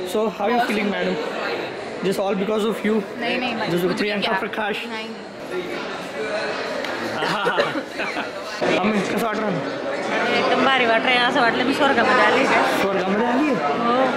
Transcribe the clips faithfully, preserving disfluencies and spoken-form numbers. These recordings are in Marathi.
So how are you feeling, madam? Just all because of you? नहीं नहीं Just with Priyanka Prakash. नहीं आम्ही कसं वाटलं? एकदम भारी वाटत आहे. असं वाटलं मी स्वर्गामध्ये आले का? स्वर्गामध्ये आली आहे? हो.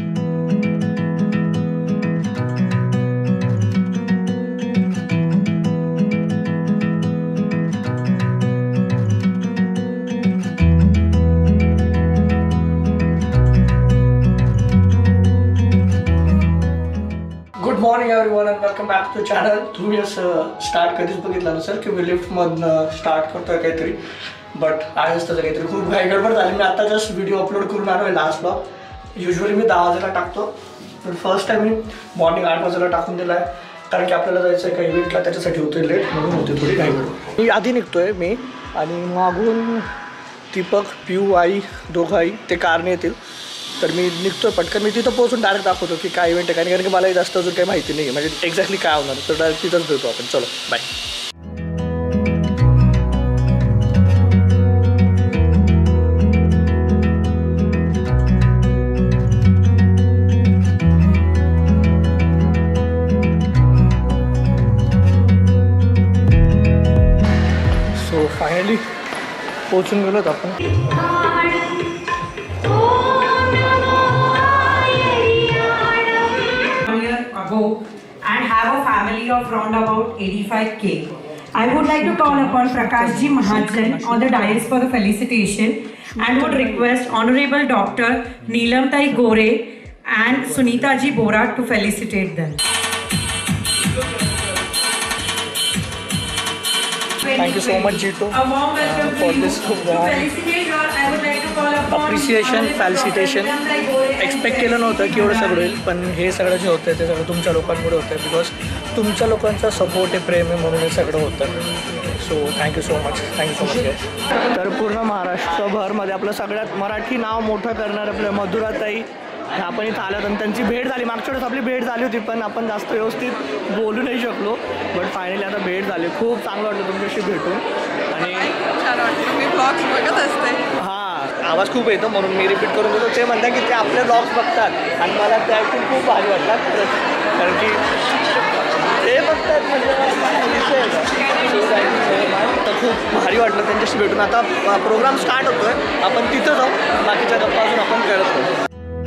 Good morning everyone and welcome back to the channel. तुम्ही असं स्टार्ट कधीच बघितलं नसेल की मी लिफ्टमधनं स्टार्ट करतोय काहीतरी, बट आज असतं काहीतरी खूप घाई गडबड झाली. मी आता जस्ट व्हिडिओ अपलोड करून आलो आहे लास्ट ब्लॉग. युजली मी दहा वाजेला टाकतो, पण फर्स्ट टाइम मी मॉर्निंग आठ वाजेला टाकून दिला आहे, कारण की आपल्याला जायचं आहे काही इव्हेंटला, त्याच्यासाठी होतं लेट, म्हणून होते थोडी घाई गडबड. मी आधी निघतोय मी, आणि मागून दीपक, पिऊ, आई दोघं आई ते कारने येतील. तर मी निघतोय पटकन. मी तिथं पोहोचून डायरेक्ट दाखवतो की काय इव्हेंट आहे, कारण कारण की मला जास्त अजून काही माहिती नाही आहे, म्हणजे एक्झॅक्टली काय होणार. तर डायरेक्ट तिथंच भेटू आपण. चलो बाय. सो फायनली पोहोचून गेलोत आपण. And have a family of round about eighty-five K. I would like to call upon Prakashji Mahajan on the dais for the felicitation and would request Honorable Doctor Neelamtai Gore and Sunitaji Bora to felicitate them. Thank you so much, Jito, A warm welcome uh, for to this you. To felicitate her, I would like to call upon appreciation, felicitation. Expect केलं नव्हतं की एवढं सगळं होईल, पण हे सगळं जे होतं ते सगळं तुमच्या लोकांमुळे होतं आहे, बिकॉज तुमच्या लोकांचा सपोर्ट आहे, प्रेम आहे, म्हणून हे सगळं होतं. So thank you so much, thank you so much guys. तर पूर्ण महाराष्ट्रभरमध्ये आपलं सगळ्यात मराठी नाव मोठं करणार आपल्या मधुराताई आपण इथं आल्यात, आणि त्यांची भेट झाली. मागच्या वेळेस आपली भेट झाली होती, पण आपण जास्त व्यवस्थित बोलू नाही शकलो, बट फायनली आता भेट झाली. खूप चांगलं वाटलं तुमच्याशी भेटून, आणि छान वाटतं. मी ब्लॉग्स बघत असते. हां, आवाज खूप येतो म्हणून मी रिपीट करून देतो. ते म्हणतात की ते आपले ब्लॉग्स बघतात, आणि मला ते ऐकून खूप भारी वाटतात, कारण की ते बघतात म्हणजे तर खूप भारी वाटलं त्यांच्याशी भेटून. आता प्रोग्राम स्टार्ट होतो आहे, आपण तिथं जाऊ, बाकीच्या गप्पा अजून आपण करत होतो.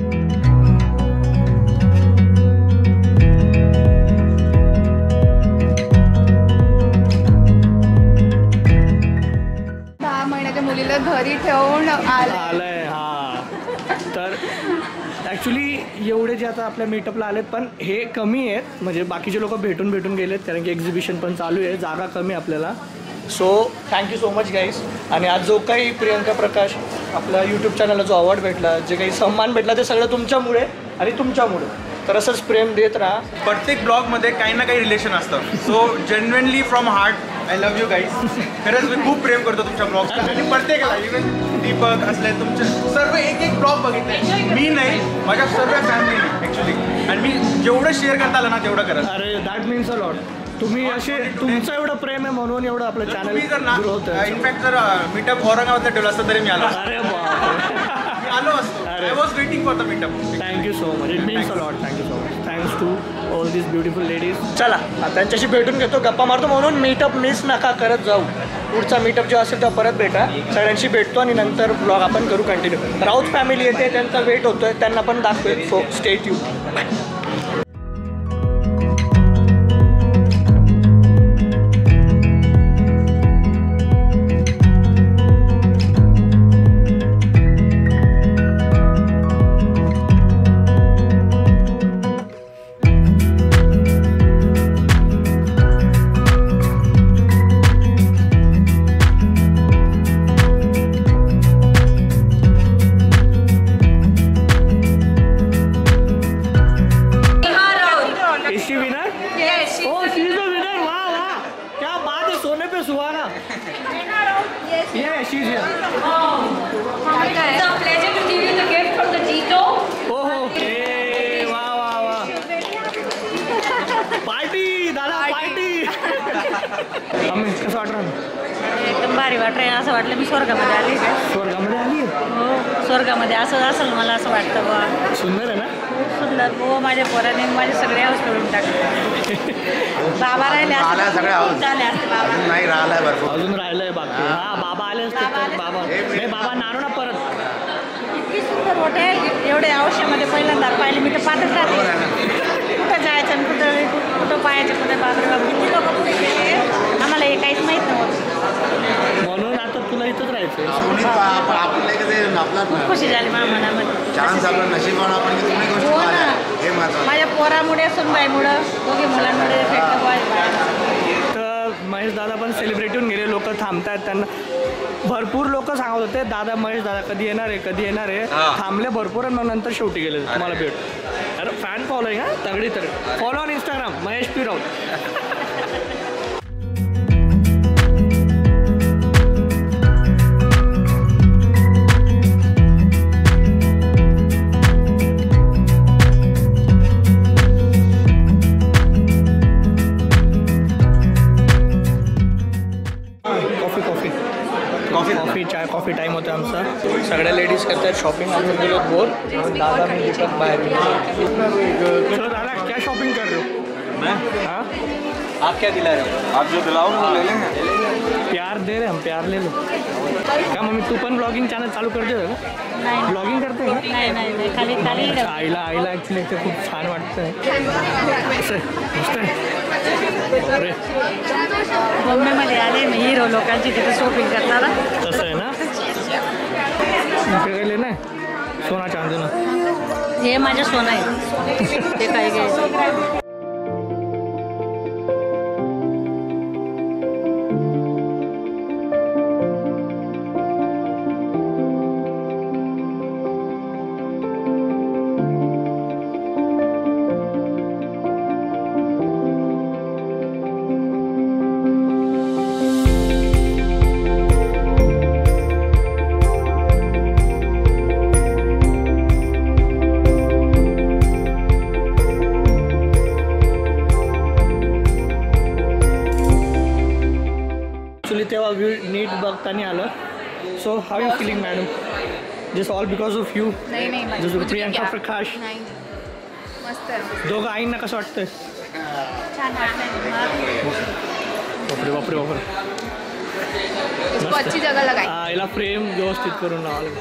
मुलीला घरी ठेवून आलंय. हां, तर ॲक्च्युली एवढे जे आता आपल्या मीटअपला आलेत, पण हे कमी आहेत, म्हणजे बाकीचे लोक भेटून भेटून गेलेत, कारण की एक्झिबिशन पण चालू आहे, जागा कमी आपल्याला. So thank you so much guys. आणि आज जो काही प्रियंका प्रकाश आपल्या यूट्यूब चॅनलला जो अवॉर्ड भेटला, जे काही सन्मान भेटला, ते सगळं तुमच्यामुळे आणि तुमच्यामुळे. तर असंच प्रेम देत राहा. प्रत्येक ब्लॉगमध्ये काही ना काही रिलेशन असतं. So genuinely from heart I love you guys. खरंच मी खूप प्रेम करतो तुमच्या ब्लॉग्सला, आणि प्रत्येकाला, इव्हन दीपक असले तुमचे सर्व एक एक ब्लॉग बघितले मी नाही, माझ्या सर्व फॅमिलीने ॲक्च्युली. आणि मी जेवढं शेअर करता आलं ना तेवढं करत. अरे दॅट मीन्स अ लॉट. तुम्ही असे तुमचं एवढं प्रेम आहे म्हणून एवढं आपलं चॅनल मी जर ना इनफॅक्ट जर मीटअप औरंगाबादला ठेवलं असतं तरी मी आलो. अरे बापरे, आलो असतो. I was waiting for the meetup. Thank you so much. It means a lot. Thank you so much. Thanks to all this beautiful ladies. चला त्यांच्याशी भेटून घेतो, गप्पा मारतो, म्हणून मीटअप मिस नका करत जाऊ. पुढचा मीटअप जो असेल तेव्हा परत भेटा. सगळ्यांशी भेटतो आणि नंतर ब्लॉग आपण करू कंटिन्यू. राऊत फॅमिली येते, त्यांचा वेट होतोय, त्यांना पण दाखवेल. So stay tuned. Bye. Yeah, she's here. Oh, okay. It's a pleasure to give you the gift from the Jito. Oh, hey, wow, wow, wow. Party, दादा party. आम्ही कसं वाटलं? एकदम भारी वाटतंय. असं वाटलं मी स्वर्गामध्ये आली का? स्वर्गामध्ये आली? हो, स्वर्गामध्ये असं असेल मला असं वाटतं बा. सुंदर आहे ना? झालं हो माझ्या पोराने माझे सगळे हाऊस करून टाकले. बाबा राहिले राहिल्या सगळ्या हाऊस झाले असते बाबा. अजून नाही राहिलाय भरपूर. अजून राहिलंय बाकी. हा बाबा आले असते तर बाबा नाही बाबा नारो ना परत. इतकी सुंदर हॉटेल एवढे आयुष्यामध्ये पहिल्यांदा पाहिले मी तर पाहतच राहते. कुठं जायचं आणि कुठं कुठं पाहायचं कुठं बापरे बाप किती लोक कुठे गेले आम्हाला हे काहीच माहीत नव्हतं. म्हणून आता तुला इथंच राहायचं. सोनीत पा- आपण नाही कसं आपला खूप खुशी झाली माझ्या मनामध्ये. चान्स आपलं नशिबानं आपण की तुम्ही गोष्टी हो ना. पाहिल्या हे महत्त्वाचं. माझ्या पोरामुळे सुनबाईमुळं दोघे मुलांमुळे भेटलं बॉय तर महेश दादा पण सेलिब्रेट होऊन गेले. लोक थांबतात त्यांना भरपूर लोक सांगत होते दादा महेश दादा कधी येणार आहे कधी येणार आहे. थांबले भरपूर आणि मग नंतर शेवटी गेले तुम्हाला भेट. अरे फॅन फॉलोईंग हा तगडी तर follow on Instagram Mahesh P Raut. Coffee coffee coffee coffee चाय कॉफी टाईम होता आमचा. सगळ्या लेडीज करतात शॉपिंग. आपण गेलो बोर दादा मी दीपक बाहेर गेलो. चलो दादा क्या शॉपिंग कर रहे हो? मैं हाँ आप क्या दिला रहे हो? आप जो दिलाओ वो ले लेंगे. प्यार दे रहे हम प्यार ले लो. का मम्मी तू पण ब्लॉगिंग चॅनल चालू करते का? नाही ब्लॉगिंग करते का? नाही नाही नाही खाली खाली आईला आईला ॲक्च्युली ते खूप छान वाटतं. असं आहे, मस्त आहे. अरे बॉम्बेमध्ये आले मी हिरो लोकांची तिथे शॉपिंग करताना. तसं आहे ना. इकडे गेले ना सोना चांदीनं. हे माझं सोनं आहे ते काही घ्यायचं. तेव्हा व्यू नीट बघताना आलं. So how you feeling madam? This all because of you. नाही नाही माझी जसं मुलगी प्रियांका क्या? प्रकाश नाही मस्त आहे. दोघं आईंना कसं वाटतंय? छान वाटलं. बापरे बापरे बापरे. उसको अच्छी जगह लगाई. आईला फ्रेम व्यवस्थित करून लावलं.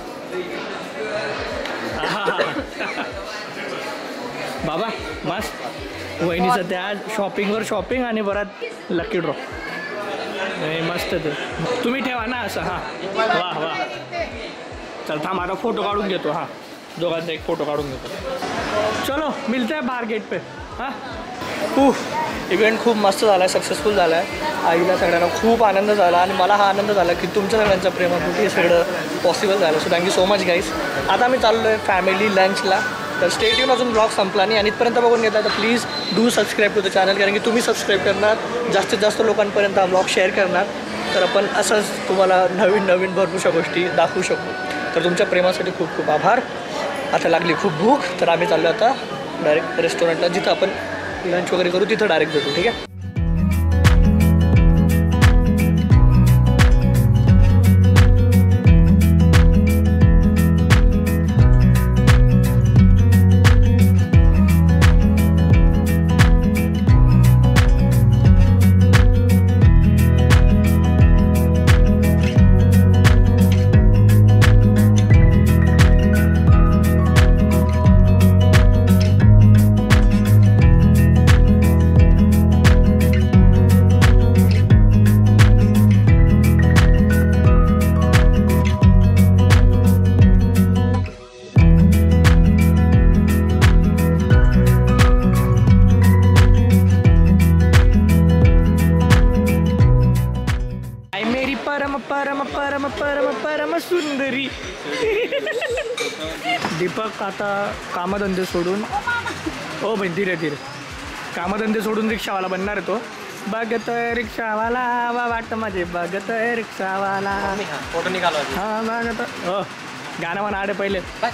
बाबा मस्त. वहिनीचं त्या शॉपिंगवर शॉपिंग आणि परत लकी ड्रॉ. नाही मस्त ते तुम्ही ठेवा ना असं. हां वा वा. चल थांब आता फोटो काढून घेतो. हां दोघांचा एक फोटो काढून घेतो. चलो मिलते हैं बाहर गेट पे. हां खूप इव्हेंट खूप मस्त झाला आहे सक्सेसफुल झाला आहे. आईला सगळ्यांना खूप आनंद झाला आणि मला हा आनंद झाला की तुमच्या सगळ्यांच्या प्रेमापोटी हे सगळं पॉसिबल झालं. So thank you so much guys. आता मी चाललो आहे फॅमिली लंचला. तर स्टेट येऊन अजून ब्लॉग संपला नाही आणि इथपर्यंत बघून घेतला तर please do subscribe to the channel. कारण की तुम्ही सबस्क्राईब करणार जास्तीत जास्त लोकांपर्यंत हा ब्लॉग शेअर करणार तर आपण असंच तुम्हाला नवीन नवीन भरपूरशा गोष्टी दाखवू शकू. तर तुमच्या प्रेमासाठी खूप खूप आभार. आता लागली खूप भूक तर आम्ही चाललो आता डायरेक्ट रेस्टॉरंटला जिथं आपण लंच वगैरे करू तिथं डायरेक्ट भेटू. ठीक आहे. परम परम परम परम सुंदरी. दीपक आता कामधंदे सोडून ओ भाई धीरे धीरे कामधंदे सोडून रिक्षावाला बनणार आहे तो. बघतोय रिक्षावाला वा वाटत माझे बघतोय रिक्षावाला. फोटो निघालो. हा बघत हो गाणं म्हणा आडे पहिले. काय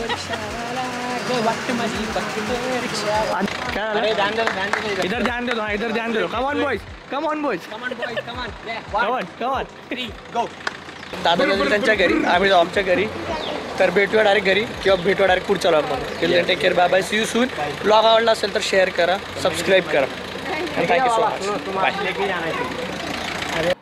इधर ध्यान दे दो. हाँ इधर ध्यान दे दो. Come on boys come on boys come on come on. दादा त्यांच्या घरी आम्ही आमच्या घरी. तर भेटूया डायरेक्ट घरी किंवा भेटूया डायरेक्ट पुढच्या ब्लॉगमध्ये. Till then take care, bye bye, see you soon. Blog आवडला असेल तर शेअर करा, सबस्क्राईब करा. Thank you so much, bye.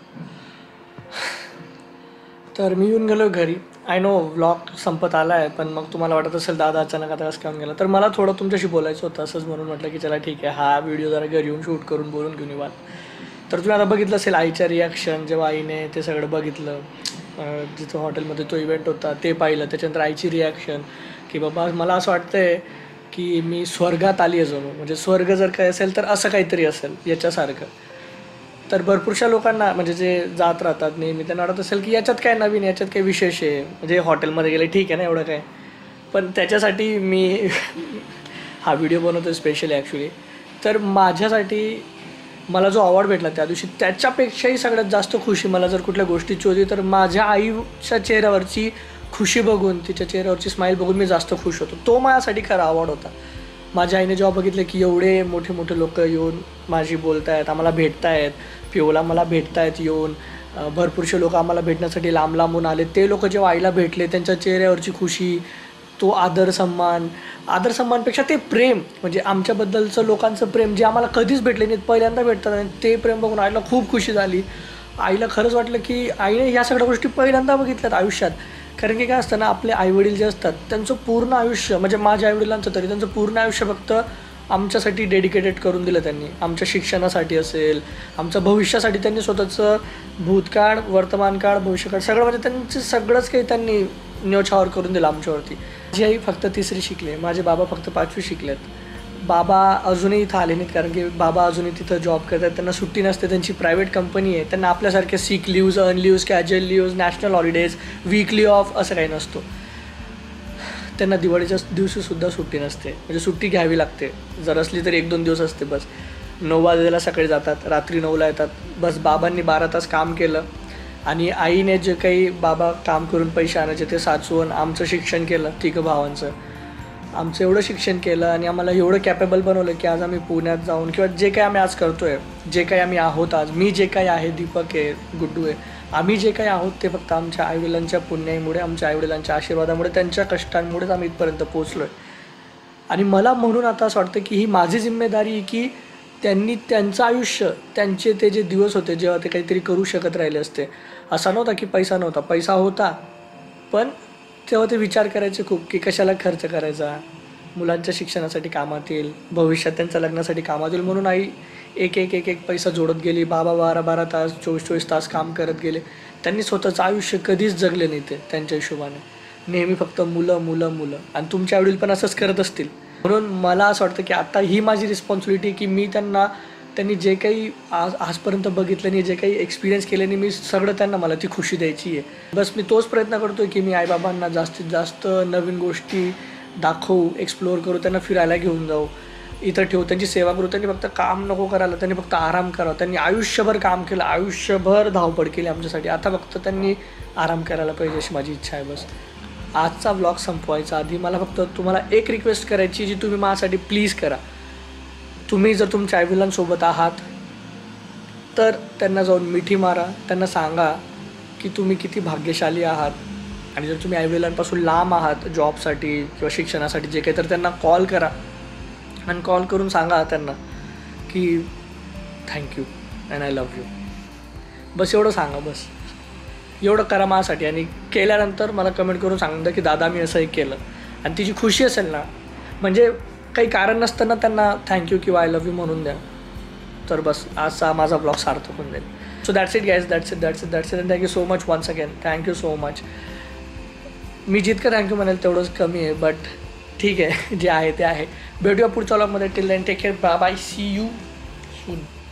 तर मी येऊन गेलो घरी. आय नो व्लॉग संपत आला आहे, पण मग तुम्हाला वाटत असेल दादा अचानक आता कसं काम गेलं. तर मला थोडं तुमच्याशी बोलायचं होतं, असंच म्हणून म्हटलं की चला ठीक आहे, हा व्हिडिओ जरा घरी येऊन शूट करून बोलून घेऊन येऊ. तर तुम्ही आता बघितलं असेल आईच्या रिॲक्शन, जेव्हा आईने ते सगळं बघितलं, जिथं हॉटेलमध्ये तो इव्हेंट होता ते पाहिलं, त्याच्यानंतर आईची रिॲक्शन की बाबा मला असं वाटतं आहे की मी स्वर्गात आली आहे जणू. म्हणजे स्वर्ग जर काय असेल तर असं काहीतरी असेल याच्यासारखं. तर भरपूरशा लोकांना म्हणजे जे जात राहतात नेहमी त्यांना वाटत असेल की याच्यात काय नवीन, याच्यात काय विशेष आहे, म्हणजे हॉटेलमध्ये गेले ठीक आहे ना एवढं काय. पण त्याच्यासाठी मी हा व्हिडिओ बनवतो स्पेशली ॲक्च्युली. तर माझ्यासाठी मला जो अवॉर्ड भेटला त्या दिवशी, त्याच्यापेक्षाही सगळ्यात जास्त खुशी मला जर कुठल्या गोष्टीची होती तर माझ्या आईच्या चेहऱ्यावरची खुशी बघून, तिच्या चेहऱ्यावरची स्माईल बघून मी जास्त खुश होतो. तो माझ्यासाठी खरा अवॉर्ड होता. माझ्या आईने जेव्हा बघितलं की एवढे मोठे मोठे लोक येऊन माझी बोलत आहेत, आम्हाला भेटत आहेत, पिओला मला भेटत आहेत येऊन, भरपूरसे लोक आम्हाला भेटण्यासाठी लांब लांबून आले, ते लोक जेव्हा आईला भेटले त्यांच्या चेहऱ्यावरची खुशी, तो आदर सन्मान, आदर सन्मानपेक्षा ते प्रेम, म्हणजे आमच्याबद्दलचं लोकांचं प्रेम जे आम्हाला कधीच भेटले नाहीत, पहिल्यांदा भेटतात, आणि ते प्रेम बघून आईला खूप खुशी झाली. आईला खरंच वाटलं की आईने ह्या सगळ्या गोष्टी पहिल्यांदा बघितल्यात आयुष्यात. कारण की काय असतं ना, आपले आईवडील जे असतात त्यांचं पूर्ण आयुष्य, म्हणजे माझ्या आईवडिलांचं तरी त्यांचं पूर्ण आयुष्य फक्त आमच्यासाठी डेडिकेटेड करून दिलं त्यांनी. आमच्या शिक्षणासाठी असेल, आमच्या भविष्यासाठी त्यांनी स्वतःचं भूतकाळ, वर्तमानकाळ, भविष्यकाळ सगळं, म्हणजे त्यांचं सगळंच काही त्यांनी न्योछावर करून दिलं आमच्यावरती. माझी आई फक्त तिसरी शिकले, माझे बाबा फक्त पाचवी शिकलेत. बाबा अजूनही इथं आले नाहीत कारण की बाबा अजूनही तिथं जॉब करतात, त्यांना सुट्टी नसते, त्यांची प्रायव्हेट कंपनी आहे. त्यांना आपल्यासारखे सिक लिव्ज, अन leaves, casual leaves, national holidays, weekly off असं काही नसतो. त्यांना दिवाळीच्या दिवशीसुद्धा सुट्टी नसते, म्हणजे सुट्टी घ्यावी लागते. जर असली तर एक दोन दिवस असते बस. नऊ वाजेला सकाळी जातात, रात्री नऊला येतात. बस बाबांनी बारा तास काम केलं आणि आईने जे काही बाबा काम करून पैसे आणायचे ते साचवून आमचं शिक्षण केलं, तिघं भावांचं. आमचं एवढं शिक्षण केलं आणि आम्हाला एवढं कॅपेबल बनवलं की आज आम्ही पुण्यात जाऊन किंवा जे काही आम्ही आज करतो आहे, जे काही आम्ही आहोत आज, मी जे काही आहे, दीपक आहे, गुड्डू आहे, आम्ही जे काही आहोत ते फक्त आमच्या आईवडिलांच्या पुण्याईमुळे, आमच्या आईवडिलांच्या आशीर्वादामुळे, त्यांच्या कष्टांमुळेच आम्ही इथपर्यंत पोचलो आहे. आणि मला म्हणून आता असं वाटतं की ही माझी जिम्मेदारी आहे की त्यांनी त्यांचं आयुष्य, त्यांचे ते जे दिवस होते जेव्हा ते काहीतरी करू शकत राहिले असते. असा नव्हता की पैसा नव्हता, पैसा होता, पण तेव्हा ते विचार करायचे खूप की कशाला खर्च करायचा, मुलांच्या शिक्षणासाठी कामात येईल, भविष्यात त्यांच्या लग्नासाठी कामात येईल, म्हणून आई एक एक एक एक पैसा जोडत गेली. बाबा बारा बारा तास, चोवीस चोवीस तास काम करत गेले. त्यांनी स्वतःचं आयुष्य कधीच जगले नाही ते त्यांच्या हिशोबाने, नेहमी फक्त मुलं मुलं मुलं. आणि तुमच्या आईवडील पण असंच करत असतील. म्हणून मला असं वाटतं की आता ही माझी रिस्पॉन्सिबिलिटी की मी त्यांना, त्यांनी जे काही आज आजपर्यंत बघितलं नाही, जे काही एक्सपिरियन्स केले नाही, मी सगळं त्यांना मला ती खुशी द्यायची आहे. बस मी तोच प्रयत्न करतो आहे की मी आईबाबांना जास्तीत जास्त नवीन गोष्टी दाखवू, एक्सप्लोअर करू, त्यांना फिरायला घेऊन जाऊ, इथं ठेवू, त्यांची सेवा करू. त्यांनी फक्त काम नको करायला, त्यांनी फक्त आराम करावा. त्यांनी आयुष्यभर काम केलं, आयुष्यभर धावपळ केली आमच्यासाठी, आता फक्त त्यांनी आराम करायला पाहिजे अशी माझी इच्छा आहे. बस आजचा व्लॉग संपवायचा आधी मला फक्त तुम्हाला एक रिक्वेस्ट करायची जी तुम्ही माझ्यासाठी प्लीज करा. तुम्ही जर तुमच्या आईवडिलांसोबत आहात तर त्यांना जाऊन मिठी मारा, त्यांना सांगा की तुम्ही किती भाग्यशाली आहात. आणि जर तुम्ही आईवडिलांपासून लांब आहात जॉबसाठी किंवा शिक्षणासाठी जे काही, तर त्यांना कॉल करा आणि कॉल करून सांगा त्यांना की thank you and I love you. बस एवढं सांगा, बस एवढं करा माझ्यासाठी. आणि केल्यानंतर मला कमेंट करून सांगा की दादा मी असं एक केलं, आणि तिची खुशी असेल ना, म्हणजे काही कारण नसताना त्यांना थँक्यू किंवा आय लव्ह यू म्हणून द्या. तर बस आजचा माझा ब्लॉग सार्थक होऊन जाईल. So that's it guys, that's it that's it that's it and thank you so much once again. Thank you so much. मी जितकं थँक्यू म्हणेल तेवढंच कमी आहे, बट ठीक आहे, जे आहे ते आहे. भेटूया पुढच्या व्लॉगमध्ये. Till then take care, bye bye, see you soon.